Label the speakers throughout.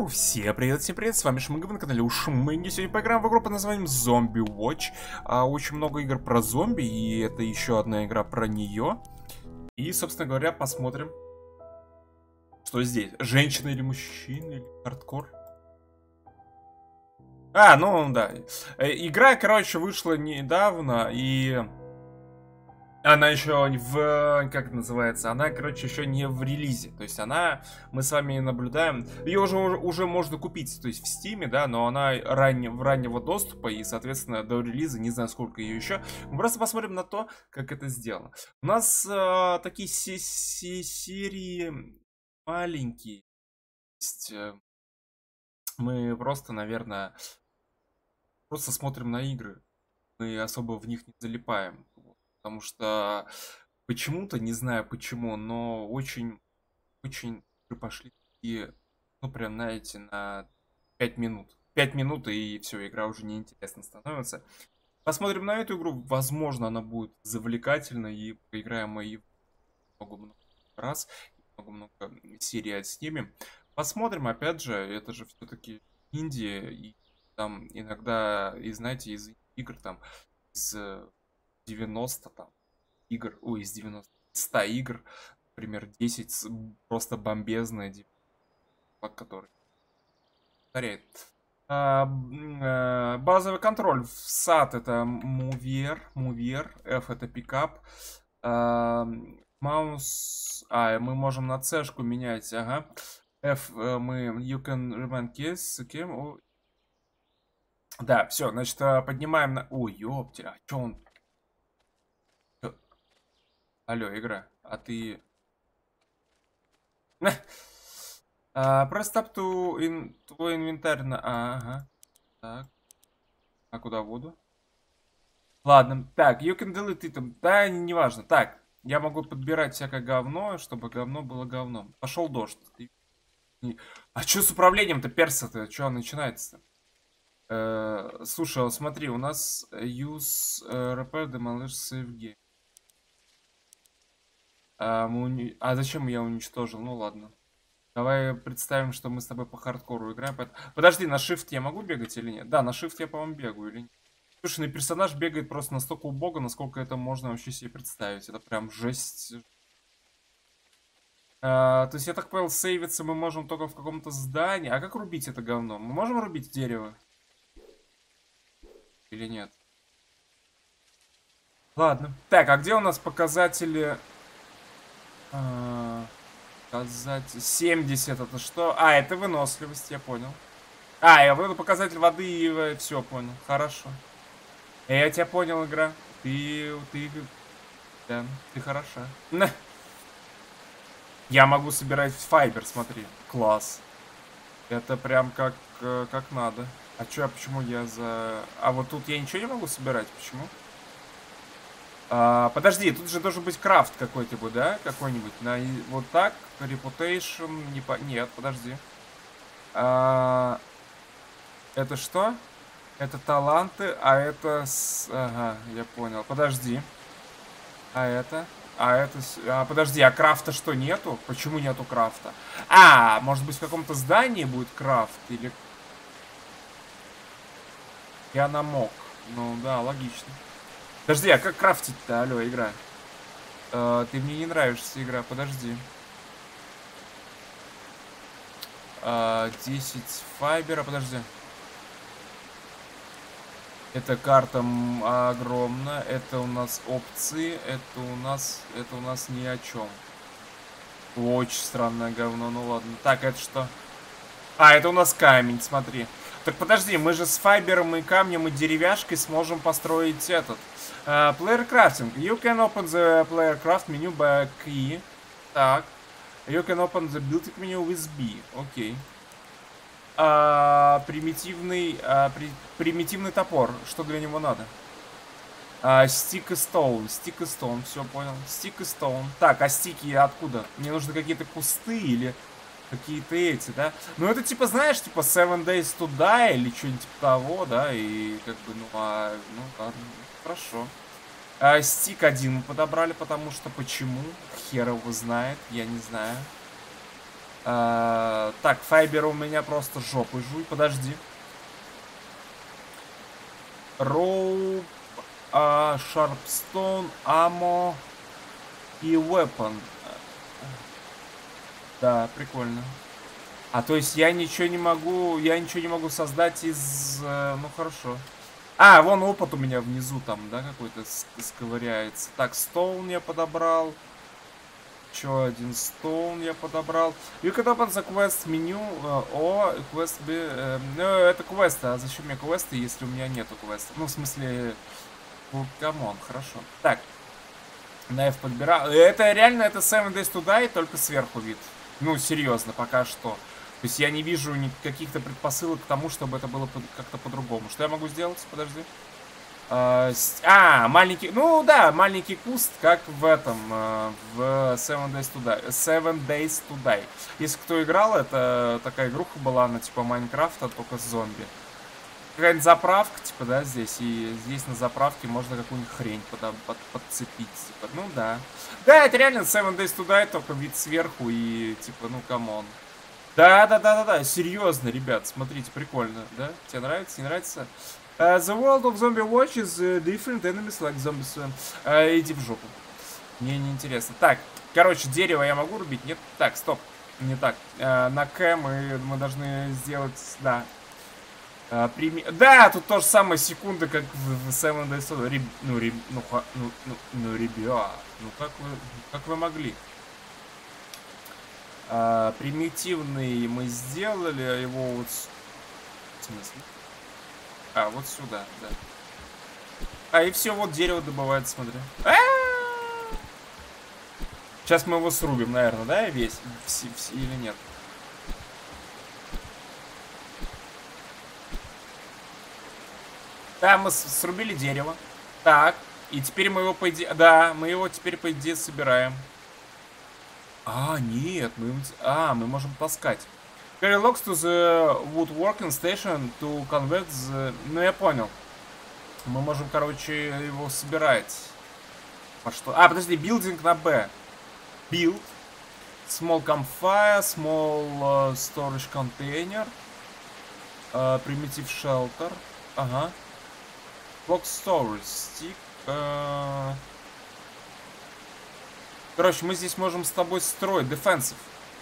Speaker 1: Всем привет, с вами Шмыгов на канале Ушмыги. Сегодня поиграем в игру под названием Zombie Watch. Очень много игр про зомби, и это еще одна игра про нее. И, собственно говоря, посмотрим, что здесь. Женщина или мужчина, или хардкор? Ну да. Игра, короче, вышла недавно, и... Она еще в... Как это называется? Она, короче, еще не в релизе. То есть она... Мы с вами наблюдаем... Ее уже можно купить, то есть в Стиме, да, но она раннего доступа, и, соответственно, до релиза, не знаю, сколько ее еще. Мы просто посмотрим на то, как это сделано. У нас такие серии маленькие. То есть, мы просто, наверное, просто смотрим на игры. Мы особо в них не залипаем. Потому что почему-то, не знаю почему, но очень пошли и, ну, прям, знаете, на 5 минут. 5 минут, и все, игра уже неинтересна становится. Посмотрим на эту игру, возможно, она будет завлекательной, и поиграем мы и много-много раз, много-много серий отснимем. Посмотрим, опять же, это же все-таки Индия, и там иногда, и знаете, из игр там, из 90 там игр, из 90, 100 игр, например, 10 просто бомбезные, который повторяет. Базовый контроль. В SAT это мувер, F это пикап, маус, мы можем на C-шку менять, ага. F мы you can remain kiss, okay. Да, все, значит, поднимаем на... Ой, ёпти, а чё он... Алло, игра, а ты... Press tab to твой инвентарь на... Ага. Так. А куда воду? Ладно. Так, you can delete it. Да, неважно. Так, я могу подбирать всякое говно, чтобы говно было говном. Пошел дождь. А что с управлением-то, перса-то? Что начинается-то? Слушай, вот смотри, у нас use repair demolish save game. Зачем я уничтожил? Ну ладно. Давай представим, что мы с тобой по хардкору играем. Подожди, на shift я могу бегать или нет? Да, на shift я, по-моему, бегаю или нет? Слушай, ну персонаж бегает просто настолько убого, насколько это можно вообще себе представить. Это прям жесть. То есть, я так понял, сейвиться мы можем только в каком-то здании. А как рубить это говно? Мы можем рубить дерево? Или нет? Ладно. Так, а где у нас показатели... Показать 70 это что? Это выносливость, я понял. Это показатель воды и все, понял. Хорошо. Я тебя понял, игра. Да, ты хороша. Я могу собирать файбер, смотри. Класс. Это прям как надо. Почему я за... вот тут я ничего не могу собирать, почему? Подожди, тут же должен быть крафт какой-нибудь, да? Какой-нибудь. Вот так. Reputation. Нет, подожди. Это что? Это таланты, это... Ага, я понял. Подожди. Подожди, а крафта что, нету? Почему нету крафта? Может быть в каком-то здании будет крафт? Или... Я намок. Ну да, логично. Подожди, а как крафтить-то? Алло, игра. Ты мне не нравишься, игра, подожди. 10 файбера, подожди. Эта карта огромная. Это у нас опции. Это у нас ни о чем. Очень странное говно, ну ладно. Так, это что? Это у нас камень, смотри. Так подожди, мы же с файбером и камнем и деревяшкой сможем построить этот. Player crafting. You can open the player craft menu by key. Так. You can open the building menu with B. Окей. Примитивный топор. Что для него надо? Stick и stone. Stick и stone. Все, понял. Stick и stone. Так, стики откуда? Мне нужны какие-то кусты или какие-то эти, да? Ну, это типа, знаешь, типа 7 Days to Die или что-нибудь типа того, да? И как бы, ну ладно, хорошо. Стик один мы подобрали, потому что почему? Хер его знает, я не знаю. Так, Файбер у меня просто жопой жуй. Подожди. Роуп, Шарпстон, Аммо и Weapon. Да, прикольно. А то есть я ничего не могу создать из... ну хорошо. А, вон опыт у меня внизу там, да, какой-то сковыряется. Так, Стоун я подобрал. Еще один Стоун я подобрал. You can open the quest меню. О, квест B. Ну, это квесты. А зачем мне квесты, если у меня нету квеста? Ну, в смысле... Ну, камон, хорошо. Так. Найф подбирал. Это реально, это Seven Days to Die, только сверху вид. Ну, серьезно, пока что. То есть я не вижу каких-то предпосылок к тому, чтобы это было как-то по-другому. Что я могу сделать? Подожди. Маленький... Ну, да, маленький куст, как в этом, в Seven Days to Die. Seven Days to Die. Если кто играл, это такая игруха была, она типа Майнкрафта, только с зомби. Какая-нибудь заправка, типа, да, здесь. И здесь на заправке можно какую-нибудь хрень подцепить. Типа, ну да. Да, это реально Seven Days to Die, только вид сверху и, типа, ну, камон. Да, серьезно, ребят, смотрите, прикольно, да? Тебе нравится, не нравится? The world of zombie watch is different enemies like zombies. Иди в жопу. Мне не интересно. Так, короче, дерево я могу рубить? Нет? Так, стоп. Не так. На К мы должны сделать, да. Да, тут то же самое секунды, как в Seven Days to Die. Ребят, ну как вы могли? Примитивный мы сделали, а его вот... В смысле? Вот сюда, да. И все, вот дерево добывается, смотри. Сейчас мы его срубим, наверное, да, весь? Или нет? Да, мы срубили дерево. Так, и теперь мы его, по идее... Да, мы его теперь, по идее, собираем. Нет, мы можем таскать. Carry logs to the woodworking station to convert the... Ну, я понял. Мы можем, короче, его собирать. По что? Подожди, building на B. Build. Small campfire, small storage container. Primitive shelter. Ага. Block storage stick. Короче, мы здесь можем с тобой строить defensive.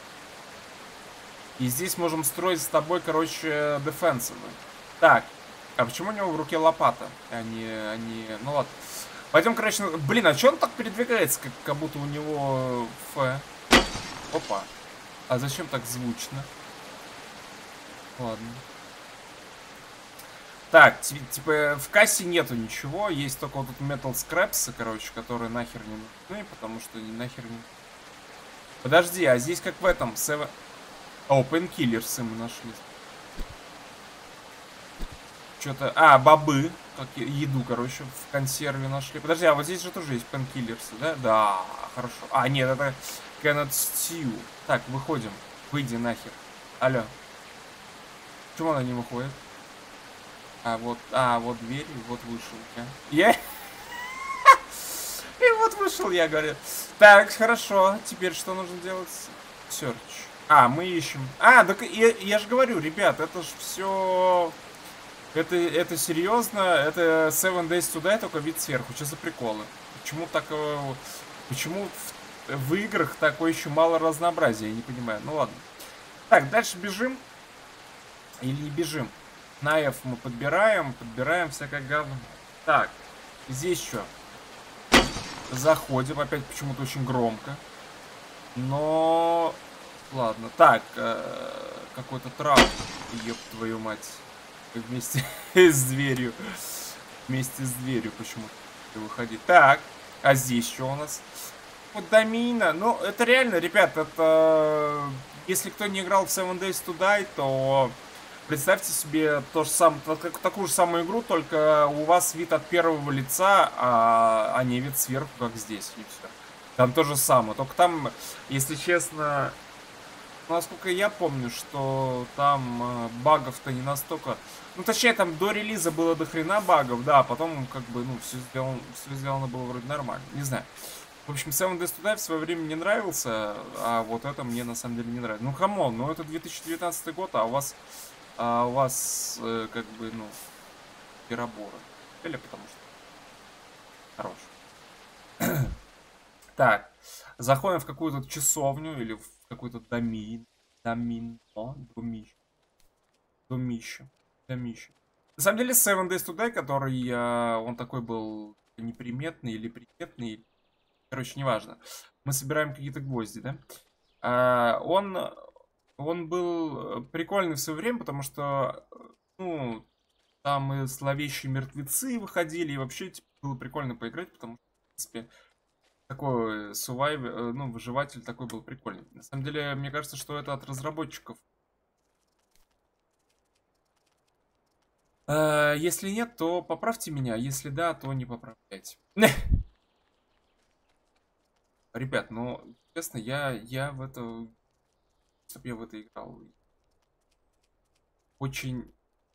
Speaker 1: И здесь можем строить с тобой, короче, defensive. Так, а почему у него в руке лопата? Ну ладно. Пойдем, короче, блин, а что он так передвигается, как будто у него Ф? Опа. А зачем так звучно? Ладно. Так, типа в кассе нету ничего, есть только вот тут Metal Scraps, короче, которые нахер не нужны, потому что нахер не... Подожди, а здесь как в этом, Painkillers мы нашли. Что-то... бобы, как еду, короче, в консерве нашли. Подожди, а вот здесь же тоже есть Painkillers, да? Да, хорошо. Нет, это Cannot Stew. Так, выходим. Выйди нахер. Алло. Почему она не выходит? Вот дверь, и вот вышел я. И вот вышел я, говорю. Так, хорошо. Теперь что нужно делать? Search. Мы ищем. Так я же говорю, ребят, это же все... Это серьезно. Это Seven Days to Die, только вид сверху. Что за приколы? Почему так... Почему в играх такое еще мало разнообразия? Я не понимаю. Ну ладно. Так, дальше бежим. Или не бежим? Наев мы подбираем всякое говно. Так, здесь что? Заходим, опять почему-то очень громко. Но... Ладно, так, какой-то трап, ёб твою мать. Вместе с дверью. Вместе с дверью почему-то выходит. Так, а здесь что у нас? Вот домина. Ну, это реально, ребят, это... Если кто не играл в Seven Days to Die, то... Представьте себе такую же самую игру, только у вас вид от первого лица, а не вид сверху, как здесь. И все. Там то же самое. Только там, если честно, насколько я помню, что там багов-то не настолько... Ну, точнее, там до релиза было до хрена багов, да, а потом, как бы, ну, все сделано было вроде нормально. Не знаю. В общем, Seven Days to Die в свое время не нравился, а вот это мне на самом деле не нравится. Ну, камон, ну это 2019 год, а у вас как бы, ну, переборы. Или потому что хорош. Так, заходим в какую-то часовню или в какой-то домище. На самом деле, Seven Days to Die, который, он такой был неприметный или приметный, короче, неважно. Мы собираем какие-то гвозди, да? Он был прикольный в свое время, потому что, ну, там и зловещие мертвецы выходили, и вообще типа, было прикольно поиграть, потому что, в принципе, такой ну, выживатель такой был прикольный. На самом деле, мне кажется, что это от разработчиков. Если нет, то поправьте меня. Если да, то не поправляйте. Ребят, ну, честно, я в это... Чтоб я в это играл. Очень...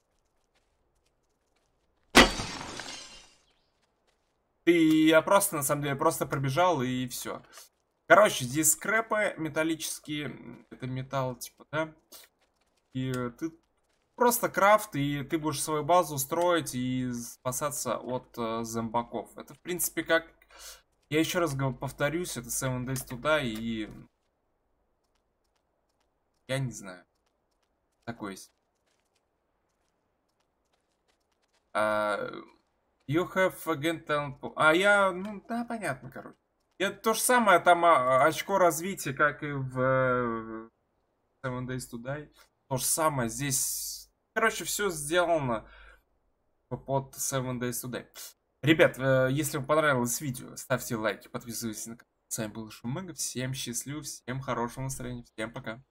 Speaker 1: Я просто, на самом деле, просто пробежал и все. Короче, здесь скрэпы металлические. Это металл, типа, да? И ты просто крафт, и ты будешь свою базу строить и спасаться от зомбаков. Это, в принципе, как... Я еще раз повторюсь, это Seven Days to Die, и... Я не знаю. Такой есть. You have again talent pool. Ну, да, понятно, короче. Это то же самое, там очко развития, как и в Seven Days to Die. То же самое, здесь, короче, все сделано под Seven Days to Die. Ребят, если вам понравилось видео, ставьте лайки, подписывайтесь на канал. С вами был Шумыга. Всем счастливо, всем хорошего настроения, всем пока.